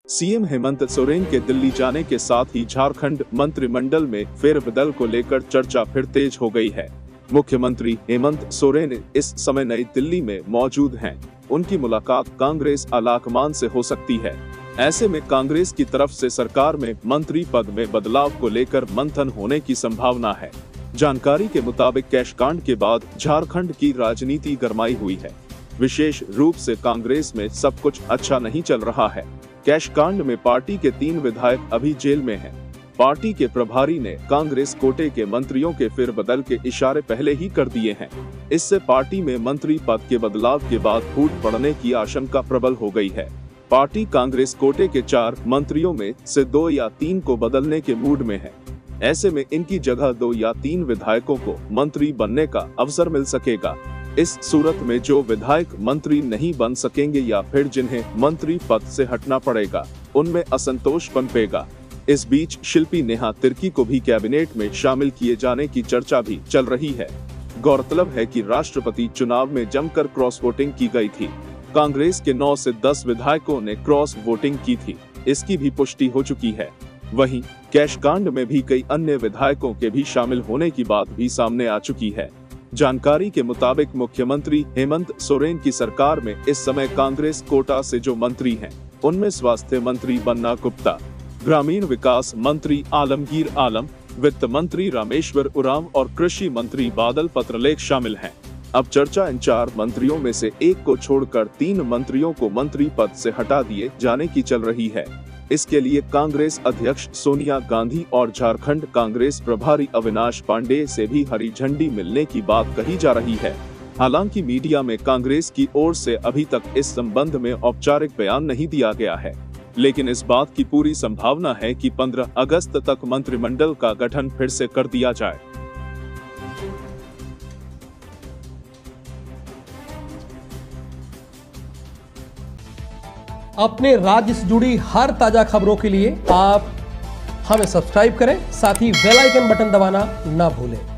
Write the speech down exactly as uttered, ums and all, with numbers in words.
CM Hemant Soren के दिल्ली जाने के साथ ही झारखंड मंत्रिमंडल में फेरबदल को लेकर चर्चा फिर तेज हो गई है। मुख्यमंत्री हेमंत सोरेन इस समय नई दिल्ली में मौजूद हैं। उनकी मुलाकात कांग्रेस आलाकमान से हो सकती है। ऐसे में कांग्रेस की तरफ से सरकार में मंत्री पद में बदलाव को लेकर मंथन होने की संभावना है। जानकारी के मुताबिक कैश कांड के बाद झारखंड की राजनीति गरमाई हुई है। विशेष रूप से कांग्रेस में सब कुछ अच्छा नहीं चल रहा है। कैश कांड में पार्टी के तीन विधायक अभी जेल में हैं। पार्टी के प्रभारी ने कांग्रेस कोटे के मंत्रियों के फेरबदल के इशारे पहले ही कर दिए हैं। इससे पार्टी में मंत्री पद के बदलाव के बाद फूट पड़ने की आशंका प्रबल हो गई है। पार्टी कांग्रेस कोटे के चार मंत्रियों में से दो या तीन को बदलने के मूड में है। ऐसे में इनकी जगह दो या तीन विधायकों को मंत्री बनने का अवसर मिल सकेगा। इस सूरत में जो विधायक मंत्री नहीं बन सकेंगे या फिर जिन्हें मंत्री पद से हटना पड़ेगा, उनमें असंतोष पनपेगा। इस बीच शिल्पी नेहा तिर्की को भी कैबिनेट में शामिल किए जाने की चर्चा भी चल रही है। गौरतलब है कि राष्ट्रपति चुनाव में जमकर क्रॉस वोटिंग की गई थी। कांग्रेस के नौ से दस विधायकों ने क्रॉस वोटिंग की थी। इसकी भी पुष्टि हो चुकी है। वहीं कैश कांड में भी कई अन्य विधायकों के भी शामिल होने की बात भी सामने आ चुकी है। जानकारी के मुताबिक मुख्यमंत्री हेमंत सोरेन की सरकार में इस समय कांग्रेस कोटा से जो मंत्री हैं, उनमें स्वास्थ्य मंत्री बन्ना गुप्ता, ग्रामीण विकास मंत्री आलमगीर आलम, वित्त मंत्री रामेश्वर उरांव और कृषि मंत्री बादल पत्रलेख शामिल हैं। अब चर्चा इन चार मंत्रियों में से एक को छोड़कर तीन मंत्रियों को मंत्री पद से हटा दिए जाने की चल रही है। इसके लिए कांग्रेस अध्यक्ष सोनिया गांधी और झारखंड कांग्रेस प्रभारी अविनाश पांडेय से भी हरी झंडी मिलने की बात कही जा रही है। हालांकि मीडिया में कांग्रेस की ओर से अभी तक इस संबंध में औपचारिक बयान नहीं दिया गया है, लेकिन इस बात की पूरी संभावना है कि पंद्रह अगस्त तक मंत्रिमंडल का गठन फिर से कर दिया जाए। अपने राज्य से जुड़ी हर ताजा खबरों के लिए आप हमें सब्सक्राइब करें, साथ ही बेल आइकन बटन दबाना ना भूलें।